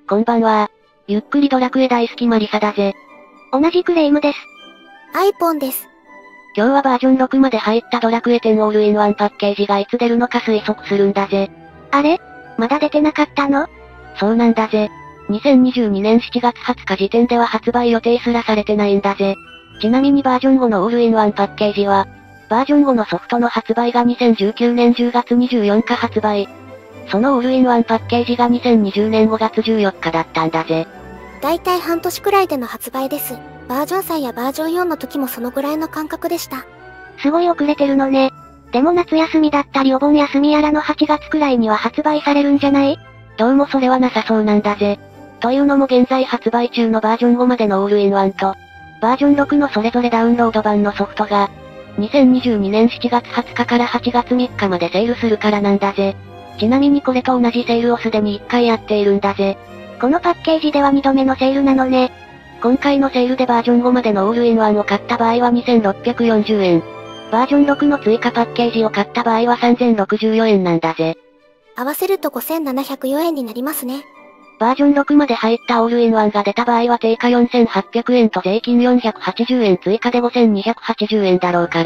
こんばんは。ゆっくりドラクエ大好きマリサだぜ。 同じくレイムです。アイポンです。 今日はバージョン6まで入ったドラクエ10オールインワンパッケージがいつ出るのか推測するんだぜ。 あれ？まだ出てなかったの？ そうなんだぜ。2022年7月20日時点では発売予定すらされてないんだぜ。ちなみにバージョン5のオールインワンパッケージは、バージョン5のソフトの発売が2019年10月24日発売。そのオールインワンパッケージが2020年5月14日だったんだぜ。 だいたい半年くらいでの発売です。バージョン3やバージョン4の時もそのぐらいの感覚でした。すごい遅れてるのね。でも夏休みだったりお盆休みやらの8月くらいには発売されるんじゃない？ どうもそれはなさそうなんだぜ。というのも現在発売中のバージョン5までのオールインワンと、バージョン6のそれぞれダウンロード版のソフトが、2022年7月20日から8月3日までセールするからなんだぜ。ちなみにこれと同じセールをすでに1回やっているんだぜ。 このパッケージでは2度目のセールなのね。 今回のセールでバージョン5までのオールインワンを買った場合は2640円。バージョン6の追加パッケージを買った場合は3064円なんだぜ。 合わせると5704円になりますね。 バージョン6まで入ったオールインワンが出た場合は定価4800円と税金480円追加で5280円だろうから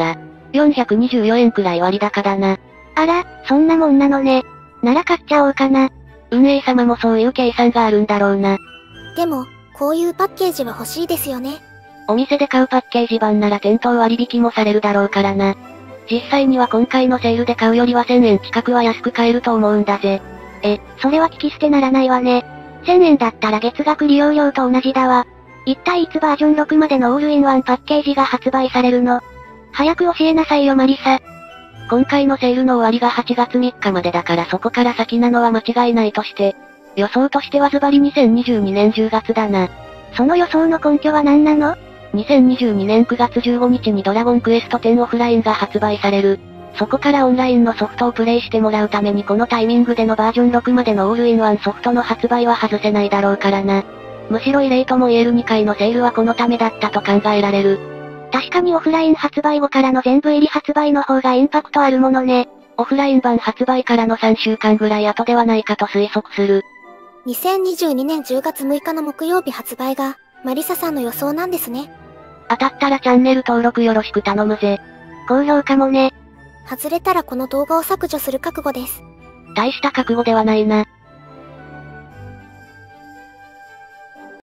、424円くらい割高だな。 あら、そんなもんなのね。なら買っちゃおうかな。 運営様もそういう計算があるんだろうな。 でも、こういうパッケージは欲しいですよね。 お店で買うパッケージ版なら店頭割引もされるだろうからな。実際には今回のセールで買うよりは1000円近くは安く買えると思うんだぜ。 それは聞き捨てならないわね。1000円だったら月額利用料と同じだわ。一体いつバージョン6までのオールインワンパッケージが発売されるの？早く教えなさいよマリサ。 今回のセールの終わりが8月3日までだからそこから先なのは間違いないとして、予想としてはズバリ2022年10月だな。 その予想の根拠は何なの ？2022年9月15日にドラゴンクエスト10オフラインが発売される。そこからオンラインのソフトをプレイしてもらうためにこのタイミングでのバージョン6までのオールインワンソフトの発売は外せないだろうからな。むしろ異例とも言える2回のセールはこのためだったと考えられる。 確かにオフライン発売後からの全部入り発売の方がインパクトあるものね。 オフライン版発売からの3週間ぐらい後ではないかと推測する。 2022年10月6日の木曜日発売が、マリサさんの予想なんですね。 当たったらチャンネル登録よろしく頼むぜ。 高評価もね。外れたらこの動画を削除する覚悟です。 大した覚悟ではないな。